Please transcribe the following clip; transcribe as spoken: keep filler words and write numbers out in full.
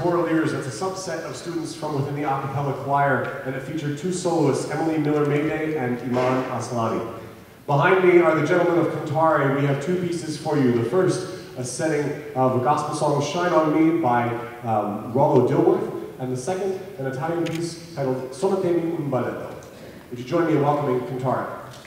Choraleers. That's a subset of students from within the a cappella choir, and it featured two soloists, Emily Miller-Mayday and Iman Aslani. Behind me are the gentlemen of Cantare. We have two pieces for you. The first, a setting of a gospel song, Shine on Me, by um, Rollo Dilworth, and the second, an Italian piece titled Sonatemi un balletto. Would you join me in welcoming Cantare?